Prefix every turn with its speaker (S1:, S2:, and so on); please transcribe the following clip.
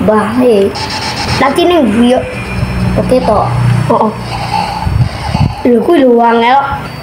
S1: bahe. Nanti ning yo. Oke toh. Heeh. Lho kuwi lho angel.